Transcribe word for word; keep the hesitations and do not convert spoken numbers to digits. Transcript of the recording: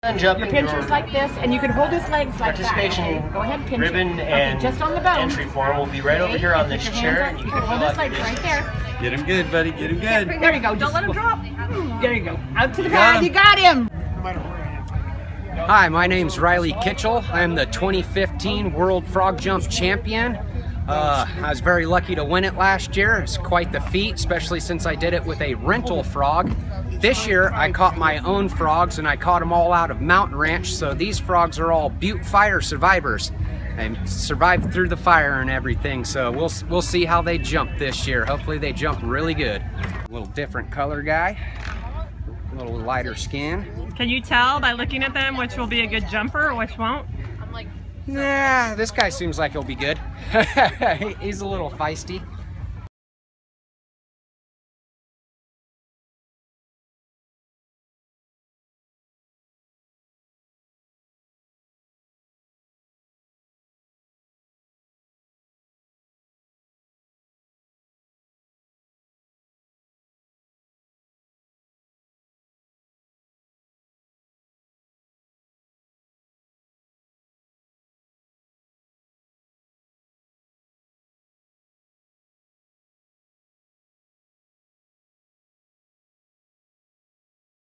Your pincher's like this, and you can hold his legs like that. Participation Go ahead, pinch ribbon it. and Okay, just on the bone. entry form will be right over here on this chair. And you can hold his legs right there. Get him good, buddy. Get him good. There you go. Don't let him drop. There you go. Out to the pad. You got him. Hi, my name's Riley Kitchell. I am the twenty fifteen World Frog Jump Champion. Uh, I was very lucky to win it last year. It's quite the feat, especially since I did it with a rental frog. This year, I caught my own frogs, and I caught them all out of Mountain Ranch, so these frogs are all Butte Fire survivors and survived through the fire and everything, so we'll, we'll see how they jump this year. Hopefully they jump really good. A little different color guy, a little lighter skin. Can you tell by looking at them which will be a good jumper or which won't? Nah, this guy seems like he'll be good. He's a little feisty.